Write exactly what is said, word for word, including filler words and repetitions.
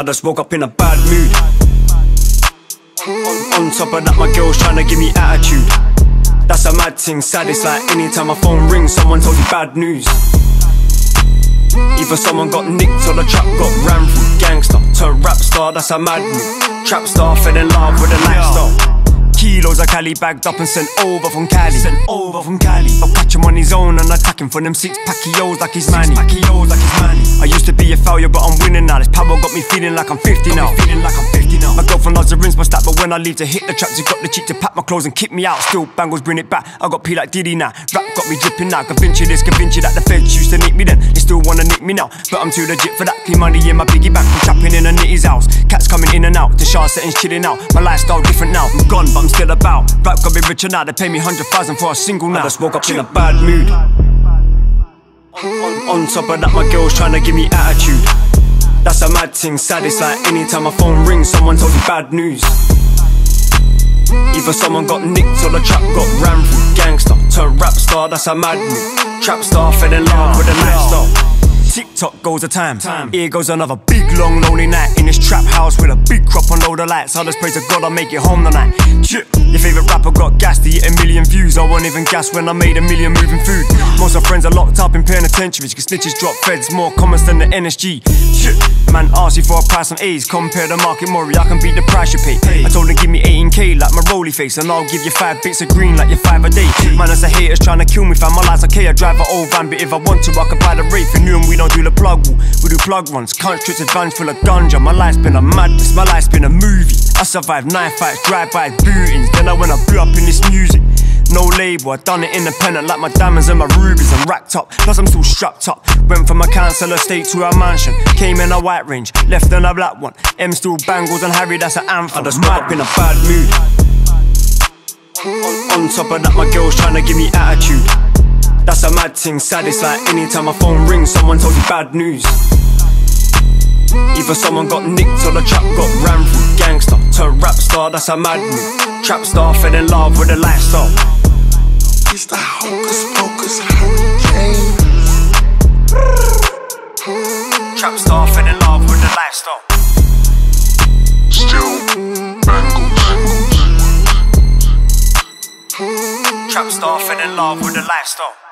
I just woke up in a bad mood. On, on top of that, my girl's tryna give me attitude. That's a mad thing, sad, it's like anytime my phone rings, someone tells you bad news. Either someone got nicked or the trap got ran through. Gangster to rap star, that's a mad move. Trap star fell in love with a lifestyle. Kilos of Cali bagged up and sent over from Cali. Sent over from Cali. I'll catch him on his own and attack him for them six pacquios like he's Manny. Pacquios like he's Manny. I used to be a failure, but I'm winning now. This power got me feeling like I'm fifty now. Feeling like I'm fifty now. My girlfriend loves to rinse my stack, but when I leave to hit the traps, she got the cheek to pack my clothes and kick me out. Still bangles bring it back. I got P like Diddy now. Rap got me dripping now. Convince you this, convince you that the feds used to nick me then. They still wanna nick me now, but I'm too legit for that. Clean money in my piggy bank. I'm trapping in a nitty's house. Cats coming in and out. The Shah settings chilling out. My lifestyle different now. I'm gone, but I'm still about. Rap got me richer now, they pay me one hundred thousand for a single now. I just woke up in a bad mood. On, on top of that, my girl's tryna give me attitude. That's a mad thing, sad, it's like anytime my phone rings, someone tells you bad news. Either someone got nicked or the trap got ran through. Gangster to rap star, that's a mad move. Trap star fell in love with a lifestyle. TikTok goes a time. time. Here goes another big long lonely night in this trap house with a big crop and load of lights. I just pray to God I make it home tonight. Chip. Your favourite rapper got gassed to hit a million views. I wasn't even gassed when I made a million moving food. Most of my friends are locked up in penitentiaries, cause snitches drop feds more comments than the N S G. Chip. Man asked you for a price on A's. Compare the market Maury, I can beat the price you pay. I told him give me eighteen K like my rolly face, and I'll give you five bits of green like your five a day. Man, that's the haters trying to kill me, fam. My life's okay, I drive an old van, but if I want to I could buy the Wraith. And knew him, we don't do the plug wall, we do plug runs. Can't trips advance full of ganja. My life's been a madness, my life's been a movie. I survived nine fights, drive-bys, bootings. Then I went I blew up in this music. No label, I done it independent like my diamonds and my rubies. I'm racked up, plus I'm still strapped up. Went from a council estate to a mansion. Came in a white range, left in a black one. M still bangles and Harry, that's an anthem. I just woke up in a bad mood. On, on top of that, my girl's tryna give me attitude. That's a mad thing, sad, it's like anytime my phone rings, someone tells you bad news. Either someone got nicked or the trap got ran through. Gangster to rap star, that's a mad move. Trap star fell in love with a lifestyle. It's the hocus pocus hurricane. Trap star fell in love with the lifestyle. Still bangles. Trap star fell in love with the lifestyle.